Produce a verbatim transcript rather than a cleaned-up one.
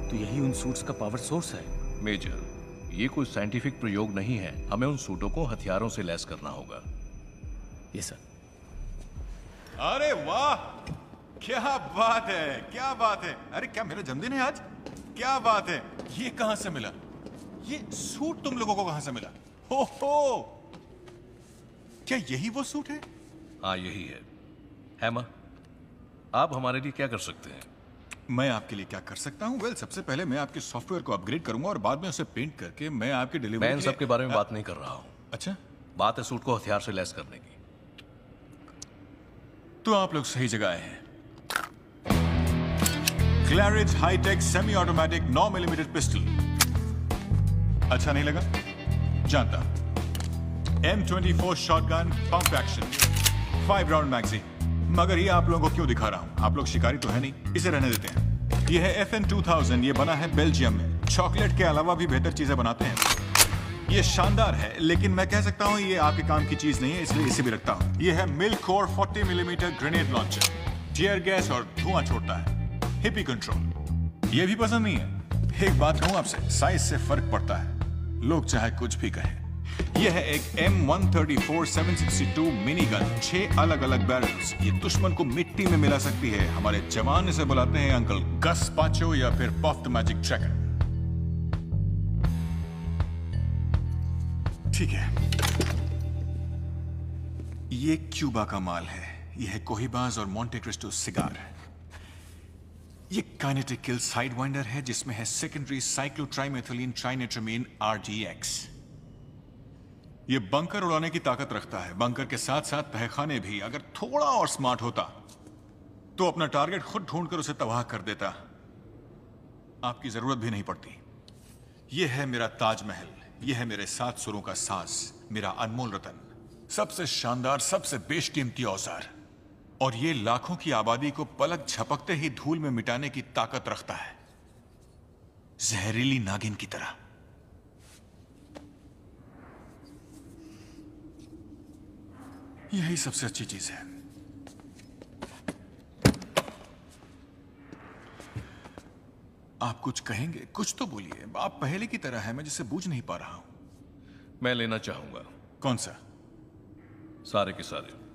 तो यही उन सूट्स का पावर सोर्स है। मेजर, ये कोई साइंटिफिक प्रयोग नहीं है। हमें उन सूटों को हथियारों से लैस करना होगा। ये सर। अरे वाह, क्या बात है, क्या बात है। अरे क्या मेरा जन्मदिन है आज? क्या बात है। ये कहां से मिला? ये सूट तुम लोगों को कहां से मिला? हो हो, क्या यही वो सूट है? हाँ यही है। हैमा, आप हमारे लिए क्या कर सकते हैं? मैं आपके लिए क्या कर सकता हूं? वेल, सबसे पहले मैं आपके सॉफ्टवेयर को अपग्रेड करूंगा और बाद में उसे पेंट करके मैं आपकी डिलीवरी मैं इन सब के बारे में बात नहीं कर रहा हूं। अच्छा, बात है सूट को हथियार से लैस करने की। तो आप लोग सही जगह आए हैं। क्लैरिज हाईटेक सेमी ऑटोमेटिक नौ मिलीमीटर पिस्टल। अच्छा नहीं लगा? जानता। M twenty four shotgun, pump action, five round magazine. मगर ये आप लोगों को क्यों दिखा रहा हूं? आप लोग शिकारी तो है नहीं, इसे रहने देते हैं। ये है एफ एन टू थाउजेंड। ये बना है बेल्जियम में। चॉकलेट के अलावा भी बेहतर चीजें बनाते हैं। ये शानदार है, लेकिन मैं कह सकता हूं ये आपके काम की चीज नहीं है, इसलिए इसे भी रखता हूं। ये है Milkor forty millimetre grenade launcher. Tear gas और धुआं छोड़ता है। हिपी कंट्रोल। ये भी पसंद नहीं है। एक बात कहूं आपसे, साइज से फर्क पड़ता है, लोग चाहे कुछ भी कहें। यह है एक M one thirty four seven sixty two minigun. छह अलग अलग बैरल्स। ये दुश्मन को मिट्टी में मिला सकती है। हमारे जवान इसे बुलाते हैं अंकल गस पाचो या फिर पॉफ द मैजिक ट्रैकर। ठीक है, ये क्यूबा का माल है। यह है कोहिबाज और मोंटे क्रिस्टो सिगार। ये काइनेटिक किल साइडवाइंडर है जिसमें है secondary cyclotrimethylene trinitramine R G X. ये बंकर उड़ाने की ताकत रखता है। बंकर के साथ साथ तहखाने भी। अगर थोड़ा और स्मार्ट होता तो अपना टारगेट खुद ढूंढकर उसे तबाह कर देता। आपकी जरूरत भी नहीं पड़ती। यह है मेरा ताजमहल। यह है मेरे सात सुरों का साज, मेरा अनमोल रतन, सबसे शानदार, सबसे बेशकीमती औजार। और ये लाखों की आबादी को पलक झपकते ही धूल में मिटाने की ताकत रखता है, जहरीली नागिन की तरह। यही सबसे अच्छी चीज है। आप कुछ कहेंगे? कुछ तो बोलिए। आप पहले की तरह है, मैं जिसे बूझ नहीं पा रहा हूं। मैं लेना चाहूंगा। कौन सा? सारे के सारे।